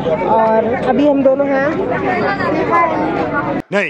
और अभी हम दोनों हैं नहीं।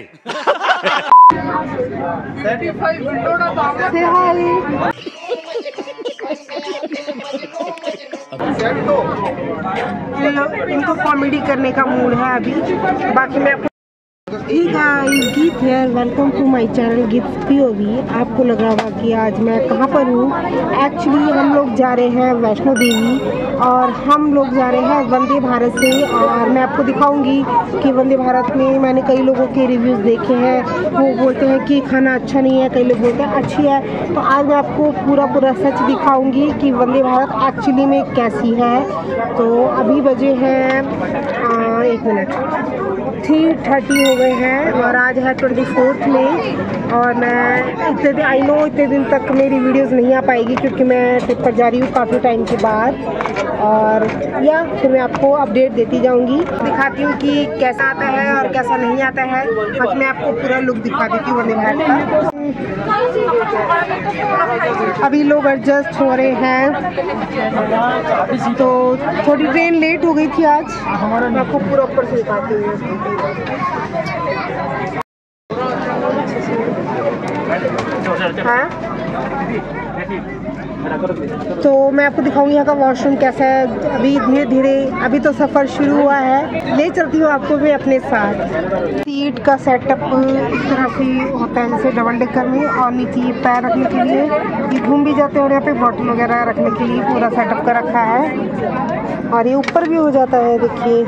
इनको कॉमेडी करने का मूड है अभी। बाकी मैं Hey guys, Geet here, welcome to my channel gift POV. आपको लग रहा होगा कि आज मैं कहाँ पर हूँ। एक्चुअली हम लोग जा रहे हैं वैष्णो देवी और हम लोग जा रहे हैं वंदे भारत से। और मैं आपको दिखाऊंगी कि वंदे भारत में मैंने कई लोगों के रिव्यूज़ देखे हैं, वो बोलते हैं कि खाना अच्छा नहीं है, कई लोग बोलते हैं अच्छी है। तो आज मैं आपको पूरा सच दिखाऊंगी कि वंदे भारत एक्चुअली में कैसी है। तो अभी बजे हैं 3:30 हो गए हैं और आज है 24 में। और मैं इतने दिन तक मेरी वीडियोस नहीं आ पाएगी क्योंकि मैं ट्रिप पर जा रही हूँ काफ़ी टाइम के बाद। और या फिर मैं आपको अपडेट देती जाऊँगी, दिखाती हूँ कि कैसा आता है और कैसा नहीं आता है। आज मैं आपको पूरा लुक दिखा देती हूँ वंदे भारत का। अभी लोग एडजस्ट हो रहे हैं, तो थोड़ी ट्रेन लेट हो गई थी आज। मैं आपको पूरा ऊपर से दिखाती हूँ। हाँ, तो मैं आपको दिखाऊंगी यहाँ का वॉशरूम कैसा है। अभी धीरे धीरे अभी तो सफ़र शुरू हुआ है, ले चलती हूँ आपको भी अपने साथ। सीट का सेटअप इस तरह से होता है जैसे डबल डेकर में, और नीचे पैर रखने के लिए ये घूम भी जाते हैं और यहाँ पे बॉटल वगैरह रखने के लिए पूरा सेटअप कर रखा है। और ये ऊपर भी हो जाता है, देखिए।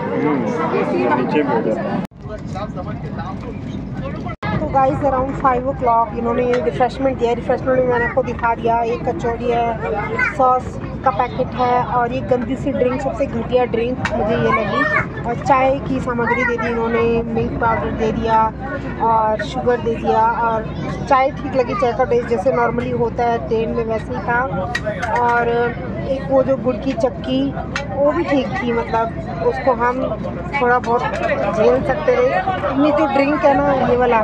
तो गाइस अराउंड 5 o'clock इन्होंने रिफ्रेशमेंट दिया। रिफ्रेशमेंट में मैंने आपको दिखा दिया, एक कचौड़ी है, सॉस का पैकेट है और ये गंदी सी ड्रिंक, सबसे घटिया ड्रिंक मुझे ये लगी। और चाय की सामग्री दे दी इन्होंने, मिल्क पाउडर दे दिया और शुगर दे दिया। और चाय ठीक लगी, चाय का टेस्ट जैसे नॉर्मली होता है ट्रेन में वैसे ही था। और एक वो जो गुड़ की चक्की वो भी ठीक थी, मतलब उसको हम थोड़ा बहुत झेल सकते रहे। इतनी जो ड्रिंक है ना ये वाला,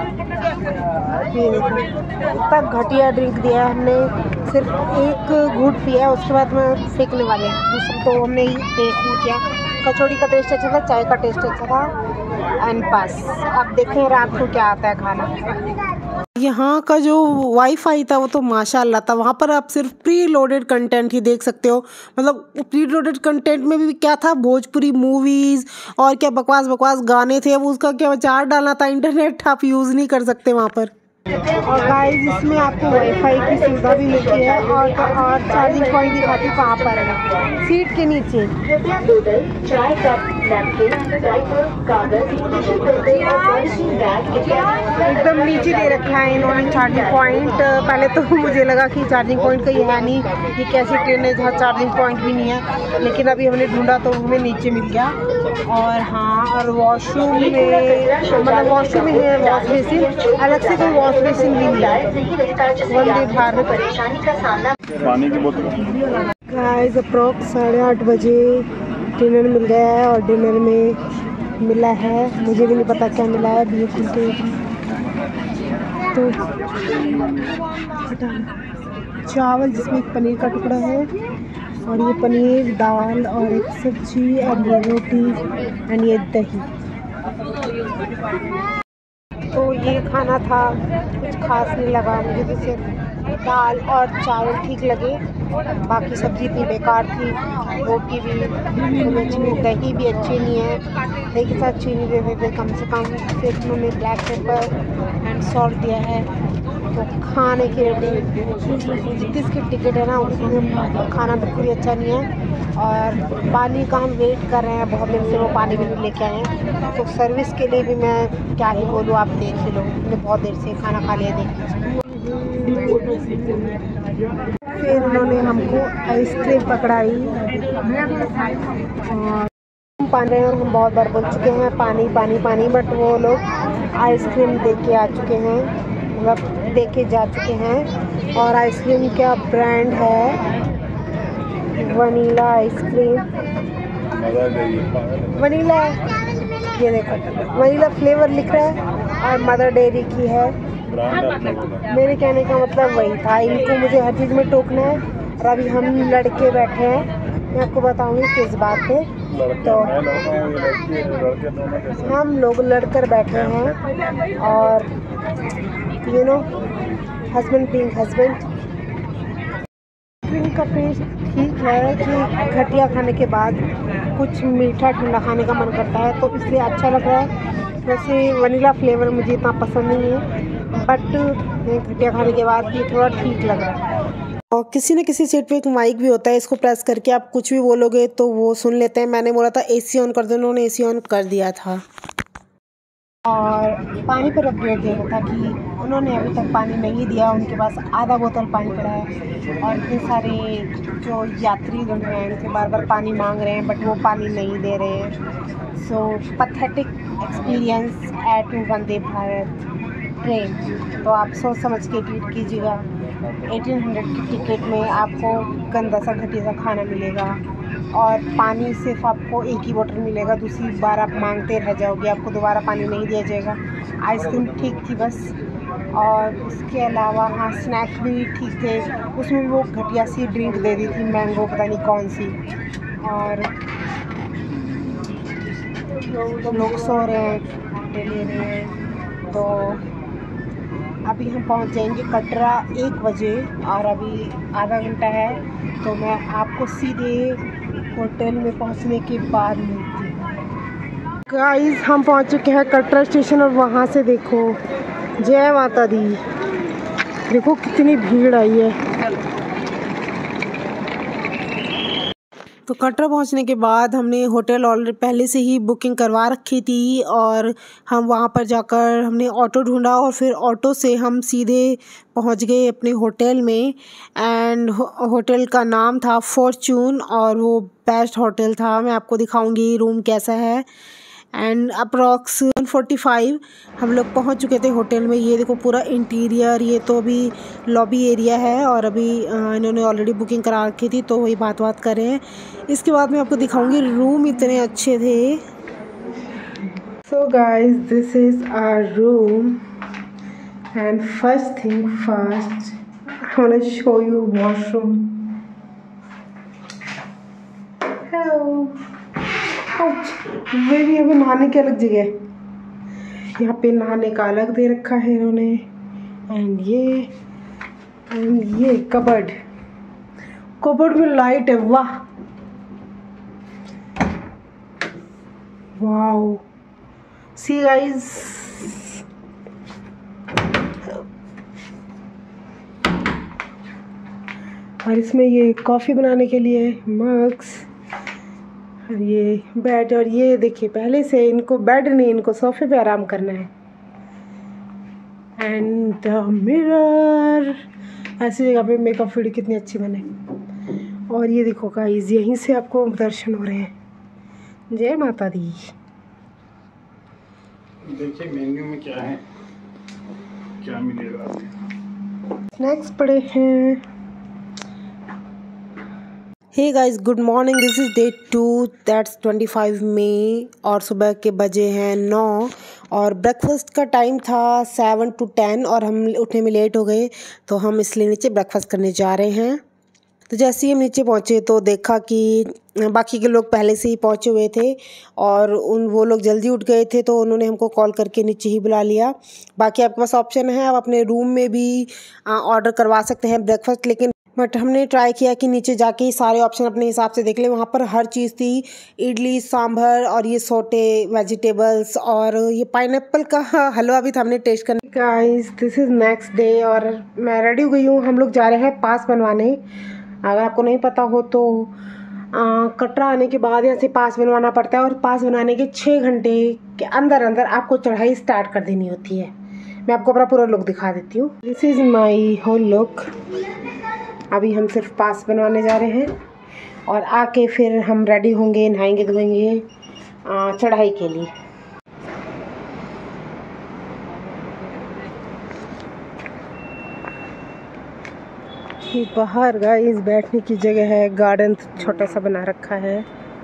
ये देखो इतना घटिया ड्रिंक दिया है हमने। सिर्फ एक घूंट पिया, उसके बाद में फेंकने वाले हैं। दूसरा तो हमने ही टेस्ट नहीं किया। कचौड़ी का टेस्ट अच्छा था, चाय का टेस्ट अच्छा था। एंड बस अब देखें रात को क्या आता है खाना। यहाँ का जो वाईफाई था वो तो माशाल्लाह था। वहाँ पर आप सिर्फ प्री लोडेड कंटेंट ही देख सकते हो। मतलब प्री लोडेड कंटेंट में भी क्या था, भोजपुरी मूवीज़ और क्या बकवास गाने थे। अब उसका क्या चार्ज डालना था, इंटरनेट आप यूज़ नहीं कर सकते वहाँ पर। और गाइस इसमें आपको वाईफाई की सुविधा भी मिलती है। और चार्जिंग पॉइंट दिखाती हूँ कहाँ पर है, सीट के नीचे। एकदम नीचे दे रखा है इन्होंने चार्जिंग पॉइंट। पहले तो मुझे लगा कि चार्जिंग पॉइंट कहीं है नहीं, ये कैसी ट्रेन है जहाँ चार्जिंग पॉइंट भी नहीं है, लेकिन अभी हमने ढूंढा तो हमें नीचे मिल गया। और हाँ, और वॉशरूम में मतलब वॉशरूम में है वॉश बेसिन, अलग से कोई वॉश बेसिन भी नहीं है। वंदे भारत पानी की बोतल। गाइस अप्रॉक्स 8:30 बजे डिनर मिल गया है और डिनर में मिला है, मुझे भी नहीं पता क्या मिला है, बिल्कुल। तो चावल जिसमें एक पनीर का टुकड़ा है और ये पनीर, दाल और एक सब्जी और ये रोटी एंड ये दही। तो ये खाना था, कुछ खास नहीं लगा मुझे, तो सिर्फ दाल और चावल ठीक लगे, बाकी सब्ज़ी इतनी बेकार थी, रोटी भी अच्छी नहीं, दही भी अच्छी नहीं है, दही के साथ चीनी दे देते कम से कम। फिर उन्होंने ब्लैक पेपर एंड सॉल्ट दिया है। तो खाने की रेटिंग जितनी इसकी टिकट है ना उसमें खाना बिल्कुल ही अच्छा नहीं है। और पानी का हम वेट कर रहे हैं बहुत देर से, वो पानी भी नहीं लेके आए हैं। तो सर्विस के लिए भी मैं क्या ही बोलूँ, आप देख ही लो, मैंने बहुत देर से खाना खा लिया, देख लीजिए। फिर उन्होंने हमको आइसक्रीम पकड़ाई और पानी, हम बहुत बार बोल चुके हैं पानी पानी पानी, बट वो लोग आइसक्रीम दे के आ चुके हैं, मतलब दे के जा चुके हैं। और आइसक्रीम का ब्रांड है वनीला आइसक्रीम, वनीला, ये देखो वनीला फ्लेवर लिख रहा है और मदर डेयरी की है। मेरे कहने का मतलब वही था, इनको मुझे हर चीज़ में टोकना है। और अभी हम लड़के बैठे हैं, मैं आपको बताऊंगी किस बात पे। तो हम लोग लड़कर बैठे हैं और you know husband being husband. Drink का टेस्ट ठीक है कि घटिया खाने के बाद कुछ मीठा ठंडा खाने का मन करता है, तो इसलिए अच्छा लग रहा है। वैसे वनीला फ्लेवर मुझे इतना पसंद नहीं है, बट घटिया खाने के बाद ये थोड़ा ठीक लग रहा है। और किसी न किसी सीट पे एक माइक भी होता है, इसको प्रेस करके आप कुछ भी बोलोगे तो वो सुन लेते हैं। मैंने बोला था एसी ऑन कर दो, उन्होंने एसी ऑन कर दिया था। और पानी पर अपडेट दे रहा था कि उन्होंने अभी तक पानी नहीं दिया, उनके पास आधा बोतल पानी पड़ा है और इतने सारे जो यात्रीगण हैं उनसे बार बार पानी मांग रहे हैं, बट वो पानी नहीं दे रहे हैं। So pathetic experience at Vande Bharat train. तो आप सोच समझ के टिकट कीजिएगा। 1800 की टिकट में आपको गंदा सा घटिया सा खाना मिलेगा और पानी सिर्फ आपको एक ही बोतल मिलेगा, दूसरी बार आप मांगते रह जाओगे, आपको दोबारा पानी नहीं दिया जाएगा। आइसक्रीम ठीक थी बस, और उसके अलावा हाँ स्नैक्स भी ठीक थे। उसमें वो घटिया सी ड्रिंक दे दी थी, मैंगो पता नहीं कौन सी। और लोग सो रहे हैं, ले रहे हैं। तो अभी हम पहुंच जाएंगे कटरा 1 बजे और अभी आधा घंटा है, तो मैं आपको सीधे होटल में पहुंचने के बाद मिलती हूँ। गाइस हम पहुंच चुके हैं कटरा स्टेशन और वहां से देखो, जय माता दी, देखो कितनी भीड़ आई है। तो कटरा पहुंचने के बाद हमने होटल ऑलरेडी पहले से ही बुकिंग करवा रखी थी और हम वहां पर जाकर हमने ऑटो ढूंढा और फिर ऑटो से हम सीधे पहुंच गए अपने होटल में। एंड होटल का नाम था फॉर्चून और वो बेस्ट होटल था। मैं आपको दिखाऊंगी रूम कैसा है। एंड अप्रॉक्स 1:45 हम लोग पहुंच चुके थे होटल में। ये देखो पूरा इंटीरियर, ये तो अभी लॉबी एरिया है और अभी इन्होंने ऑलरेडी बुकिंग करा रखी थी, तो वही बात कर रहे हैं। इसके बाद मैं आपको दिखाऊंगी रूम इतने अच्छे थे। So guys this is our room and first thing first I want to show you washroom. Hello, वे भी अभी नहाने की अलग जगह, यहाँ पे नहाने का अलग दे रखा है इन्होंने। एंड ये कबर्ड में लाइट है, वाह वाओ। सी गाइस, और इसमें ये कॉफ़ी बनाने के लिए मग्स, ये बेड, और ये देखिए पहले से इनको बेड नहीं, इनको सोफे पे आराम करना है। एंड मिरर, ऐसी जगह पे मेकअप वीडियो कितनी अच्छी बने। और ये देखो गाइस, यहीं से आपको दर्शन हो रहे हैं। जय माता दी। देखिए मेन्यू में क्या है, क्या मिलेगा। स्नैक्स पड़े हैं। Hey guys, good morning, this is day 2, that's 25 May और सुबह के बजे हैं 9 और ब्रेकफास्ट का टाइम था 7 to 10 और हम उठने में लेट हो गए, तो हम इसलिए नीचे ब्रेकफास्ट करने जा रहे हैं। तो जैसे ही हम नीचे पहुँचे तो देखा कि बाकी के लोग पहले से ही पहुँचे हुए थे और वो लोग जल्दी उठ गए थे, तो उन्होंने हमको कॉल करके नीचे ही बुला लिया। बाकी आपके पास ऑप्शन है, आप अपने रूम में भी ऑर्डर करवा सकते हैं ब्रेकफास्ट, लेकिन बट हमने ट्राई किया कि नीचे जाके ही सारे ऑप्शन अपने हिसाब से देख लें। वहाँ पर हर चीज़ थी, इडली सांभर और ये सोटे वेजिटेबल्स और ये पाइनएप्पल का हलवा भी था, हमने टेस्ट करने। Guys this is next day और मैं रेडी हो गई हूँ। हम लोग जा रहे हैं पास बनवाने। अगर आपको नहीं पता हो तो कटरा आने के बाद यहाँ से पास बनवाना पड़ता है और पास बनाने के 6 घंटे के अंदर अंदर आपको चढ़ाई स्टार्ट कर देनी होती है। मैं आपको अपना पूरा लुक दिखा देती हूँ। This is my whole look. अभी हम सिर्फ पास बनवाने जा रहे हैं और आके फिर हम रेडी होंगे, नहाएंगे धोएंगे चढ़ाई के लिए। ये बाहर गाइस बैठने की जगह है, गार्डन छोटा सा बना रखा है।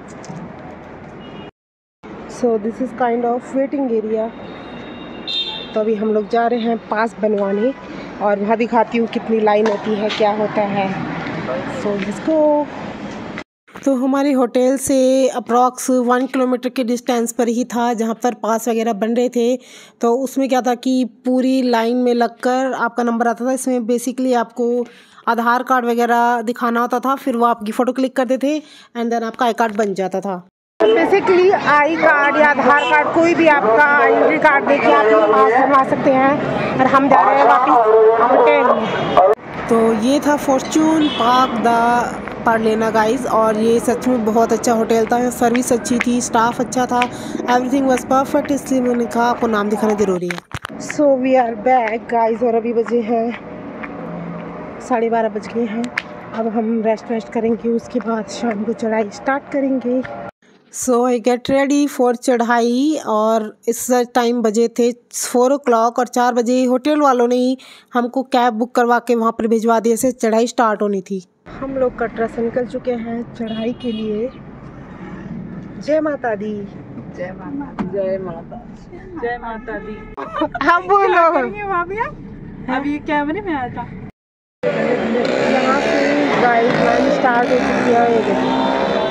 So this is kind of waiting area. तो अभी हम लोग जा रहे हैं पास बनवाने और वहाँ दिखाती हूँ कितनी लाइन होती है, क्या होता है। So let's go. तो हमारे होटल से अप्रॉक्स 1 किलोमीटर के डिस्टेंस पर ही था जहाँ पर पास वगैरह बन रहे थे। तो उसमें क्या था कि पूरी लाइन में लगकर आपका नंबर आता था। इसमें बेसिकली आपको आधार कार्ड वगैरह दिखाना होता था, फिर वो आपकी फ़ोटो क्लिक करते थे एंड देन आपका आई कार्ड बन जाता था। बेसिकली आई कार्ड या आधार कार्ड कोई भी आपका आइडेंटिटी कार्ड देके आप ये पास बनवा सकते हैं। और हम जा रहे हैं वापस होटल में। तो ये था फॉर्चून पार्क द पार्लेना गाइस, और ये सच में बहुत अच्छा होटल था। सर्विस अच्छी थी, स्टाफ अच्छा था, एवरीथिंग वाज परफेक्ट, इसलिए मैंने कहा आपको नाम दिखाना ज़रूरी है। So we are back guys, और अभी बजे हैं 12:30 बज गए हैं। अब हम रेस्ट करेंगे, उसके बाद शाम को चढ़ाई स्टार्ट करेंगे। So I get ready for चढ़ाई, और इस टाइम बजे थे 4 o'clock, और 4 बजे होटल वालों ने ही हमको कैब बुक करवा के वहाँ पर भिजवा दिए से चढ़ाई स्टार्ट होनी थी। हम लोग कटरा से निकल चुके हैं चढ़ाई के लिए। जय माता दी, जय माता, जय माता, जय माता दी। हम बोलो अब ये कैमरे में आया था। यहाँ से गाइड स्टार्ट हो चुकी है।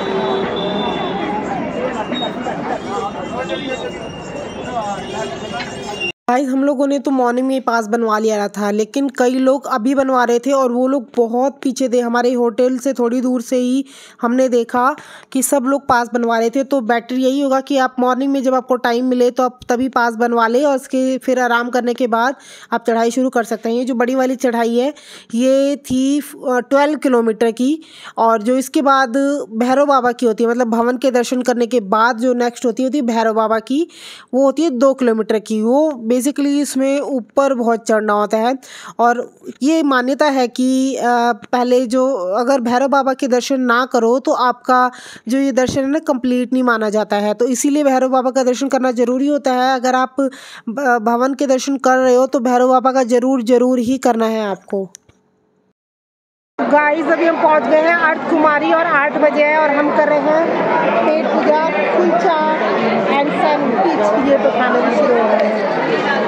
गाइस हम लोगों ने तो मॉर्निंग में पास बनवा लिया था, लेकिन कई लोग अभी बनवा रहे थे और वो लोग बहुत पीछे थे। हमारे होटल से थोड़ी दूर से ही हमने देखा कि सब लोग पास बनवा रहे थे। तो बेटर यही होगा कि आप मॉर्निंग में जब आपको टाइम मिले तो आप तभी पास बनवा लें, और उसके फिर आराम करने के बाद आप चढ़ाई शुरू कर सकते हैं। ये जो बड़ी वाली चढ़ाई है ये थी 12 किलोमीटर की, और जो इसके बाद भैरव बाबा की होती है, मतलब भवन के दर्शन करने के बाद जो नेक्स्ट होती है भैरव बाबा की, वो होती है 2 किलोमीटर की। वो बेसिकली इसमें ऊपर बहुत चढ़ना होता है, और ये मान्यता है कि पहले जो अगर भैरव बाबा के दर्शन ना करो तो आपका जो ये दर्शन है ना कंप्लीट नहीं माना जाता है। तो इसीलिए भैरव बाबा का दर्शन करना ज़रूरी होता है। अगर आप भवन के दर्शन कर रहे हो तो भैरव बाबा का ज़रूर ही करना है आपको। गाइस अभी हम पहुंच गए हैं अर्थ कुमारी, और 8 बजे है, और हम कर रहे हैं पेट पूजा, कुलचा एंड सैंडविच। ये तो खाना भी शुरू हो रहा है।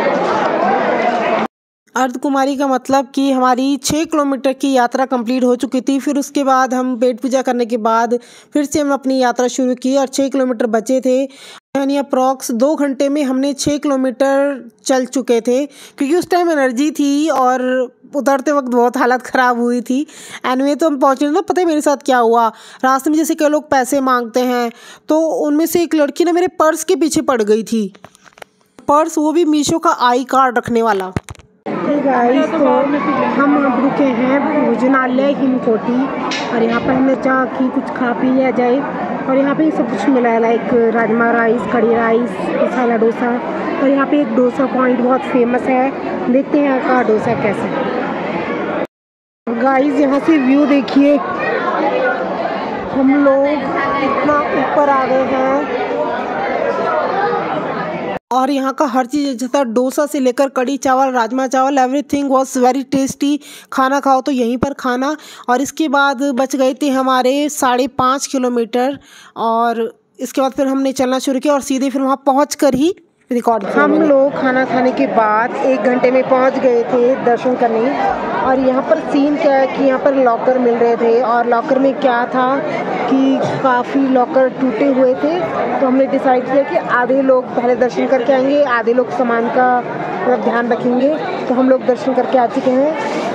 अर्ध कुमारी का मतलब कि हमारी 6 किलोमीटर की यात्रा कंप्लीट हो चुकी थी। फिर उसके बाद हम पेट पूजा करने के बाद फिर से हम अपनी यात्रा शुरू की, और 6 किलोमीटर बचे थे, यानी अप्रॉक्स 2 घंटे में हमने 6 किलोमीटर चल चुके थे। क्योंकि उस टाइम एनर्जी थी और उतरते वक्त बहुत हालत ख़राब हुई थी। एनीवे तो हम पहुँचे ना, पता है मेरे साथ क्या हुआ। रास्ते में जैसे कई लोग पैसे मांगते हैं, तो उनमें से एक लड़की ना मेरे पर्स के पीछे पड़ गई थी। पर्स वो भी मीशो का आई कार्ड रखने वाला। गाइस तो हम अब रुके हैं भोजनालय हिमकोटी, और यहाँ पर हमने चाह कि कुछ खा पी लिया जाए। और यहाँ पे सब कुछ मिला है, like rajma rice, kadhi rice, masala dosa. और यहाँ पे एक डोसा पॉइंट बहुत फेमस है, देखते हैं यहाँ का डोसा कैसा है। गाइस यहाँ से व्यू देखिए, हम लोग इतना ऊपर आ गए हैं, और यहाँ का हर चीज़ जैसा डोसा से लेकर कड़ी चावल, राजमा चावल, एवरीथिंग वाज वेरी टेस्टी। खाना खाओ तो यहीं पर खाना। और इसके बाद बच गए थे हमारे 5.5 किलोमीटर, और इसके बाद फिर हमने चलना शुरू किया, और सीधे फिर वहाँ पहुँच कर ही रिकॉर्ड किया। हम लोग खाना खाने के बाद 1 घंटे में पहुँच गए थे दर्शन करने। और यहाँ पर सीन क्या है कि यहाँ पर लॉकर मिल रहे थे, और लॉकर में क्या था कि काफ़ी लॉकर टूटे हुए थे। तो हमने डिसाइड किया कि आधे लोग पहले दर्शन करके आएंगे, आधे लोग सामान का मतलब ध्यान रखेंगे। तो हम लोग दर्शन करके आ चुके हैं,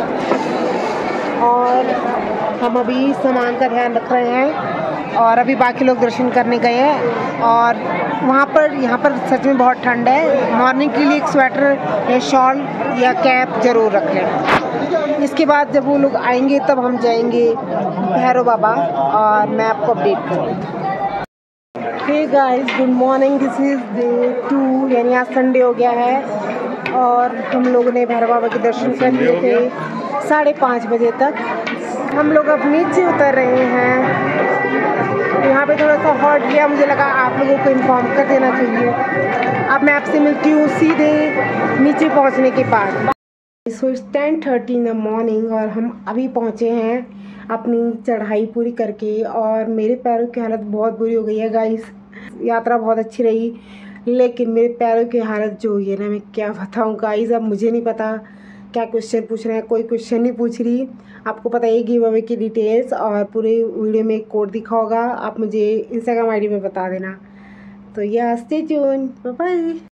और हम अभी सामान का ध्यान रख रहे हैं, और अभी बाकी लोग दर्शन करने गए हैं। और यहाँ पर सच में बहुत ठंड है। मॉर्निंग के लिए एक स्वेटर या शॉल या कैप ज़रूर रख लें। इसके बाद जब वो लोग आएंगे तब हम जाएंगे भैरव बाबा, और मैं आपको अपडेट करूँगी। Hey guys, good morning. This is day 2, यानी आज संडे हो गया है, और हम लोगों ने भैरव बाबा के दर्शन कर लिए थे 5:30 बजे तक। हम लोग अब नीचे उतर रहे हैं। यहाँ पे थोड़ा सा हॉट किया, मुझे लगा आप लोगों को इन्फॉर्म कर देना चाहिए। अब मैं आपसे मिलती हूँ सीधे नीचे पहुँचने के बाद। So it's 10:30 in the morning, और हम अभी पहुँचे हैं अपनी चढ़ाई पूरी करके, और मेरे पैरों की हालत बहुत बुरी हो गई है गाइस। यात्रा बहुत अच्छी रही, लेकिन मेरे पैरों की हालत जो हुई है ना, मैं क्या बताऊँ गाइस। अब मुझे नहीं पता क्या क्वेश्चन पूछ रहे हैं, कोई क्वेश्चन नहीं पूछ रही। आपको पता है गिव अवे की डिटेल्स और पूरे वीडियो में एक कोड दिखा होगा, आप मुझे इंस्टाग्राम आईडी में बता देना। तो या स्टे ट्यून, बाय बाय।